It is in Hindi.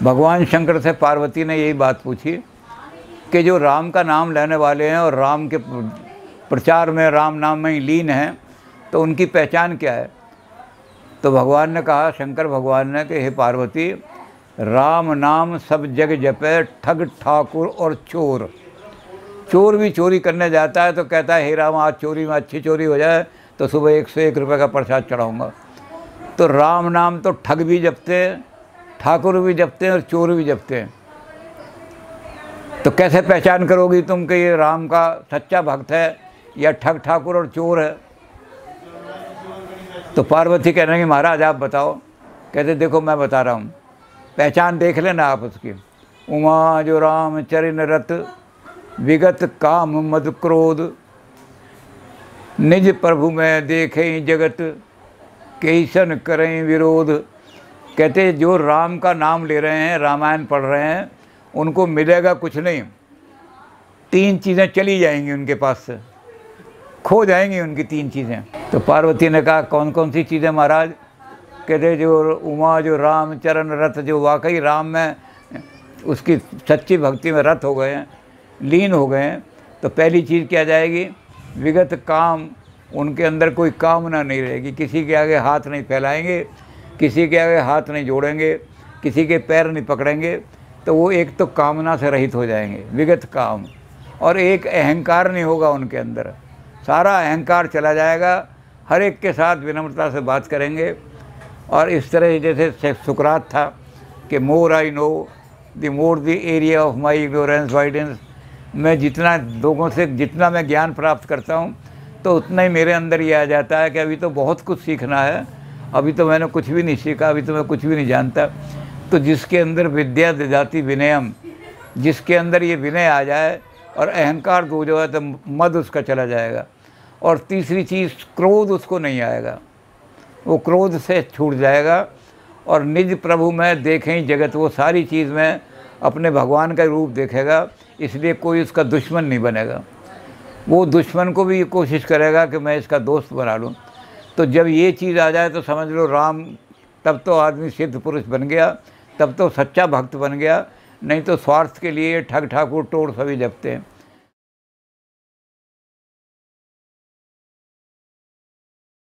भगवान शंकर से पार्वती ने यही बात पूछी कि जो राम का नाम लेने वाले हैं और राम के प्रचार में, राम नाम में ही लीन हैं, तो उनकी पहचान क्या है। तो भगवान ने कहा, शंकर भगवान ने, कि हे पार्वती, राम नाम सब जग जपे, ठग ठाकुर और चोर। चोर भी चोरी करने जाता है तो कहता है, हे राम, आज चोरी में अच्छी चोरी हो जाए तो सुबह 101 रुपये का प्रसाद चढ़ाऊँगा। तो राम नाम तो ठग भी जपते हैं, ठाकुर भी जपते हैं और चोर भी जपते हैं। तो कैसे पहचान करोगी तुम कि ये राम का सच्चा भक्त है या ठग ठाकुर और चोर है। तो पार्वती कह रहे हैं कि महाराज आप बताओ। कहते देखो मैं बता रहा हूँ, पहचान देख लेना आप उसकी। उमा जो राम चरण रत, विगत काम मद क्रोध, निज प्रभु में देखें जगत, कैसन करें विरोध। कहते जो राम का नाम ले रहे हैं, रामायण पढ़ रहे हैं, उनको मिलेगा कुछ नहीं, 3 चीज़ें चली जाएंगी उनके पास से, खो जाएंगी उनकी 3 चीज़ें। तो पार्वती ने कहा कौन कौन सी चीज़ें महाराज। कहते जो उमा जो राम चरण रत, जो वाकई राम में उसकी सच्ची भक्ति में रत हो गए हैं, लीन हो गए हैं। तो पहली चीज़ क्या जाएगी, विगत काम, उनके अंदर कोई कामना नहीं रहेगी, किसी के आगे हाथ नहीं फैलाएंगे, किसी के आगे हाथ नहीं जोड़ेंगे, किसी के पैर नहीं पकड़ेंगे। तो वो एक तो कामना से रहित हो जाएंगे, विगत काम। और एक अहंकार नहीं होगा उनके अंदर, सारा अहंकार चला जाएगा, हर एक के साथ विनम्रता से बात करेंगे। और इस तरह जैसे सुकरात था कि more I know the more the area of my ignorance widens. मैं जितना लोगों से जितना मैं ज्ञान प्राप्त करता हूँ तो उतना ही मेरे अंदर ये आ जाता है कि अभी तो बहुत कुछ सीखना है, अभी तो मैंने कुछ भी नहीं सीखा, अभी तो मैं कुछ भी नहीं जानता। तो जिसके अंदर विद्या ददाति विनयम, जिसके अंदर ये विनय आ जाए और अहंकार दूर हो जाए तो मद उसका चला जाएगा। और तीसरी चीज़, क्रोध उसको नहीं आएगा, वो क्रोध से छूट जाएगा। और निज प्रभु में देखें जगत, वो सारी चीज़ में अपने भगवान का रूप देखेगा, इसलिए कोई उसका दुश्मन नहीं बनेगा। वो दुश्मन को भी ये कोशिश करेगा कि मैं इसका दोस्त बना लूँ। तो जब ये चीज़ आ जाए तो समझ लो राम, तब तो आदमी सिद्ध पुरुष बन गया, तब तो सच्चा भक्त बन गया। नहीं तो स्वार्थ के लिए ठग ठाकुर टोड़ सभी जपते हैं।